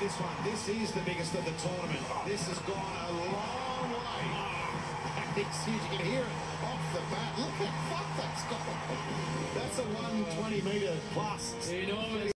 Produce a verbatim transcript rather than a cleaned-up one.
this one. This is the biggest of the tournament. This has gone a long way. It's huge. You can hear it off the bat. Look how far that's gone. That's a one twenty metre plus. Enormous.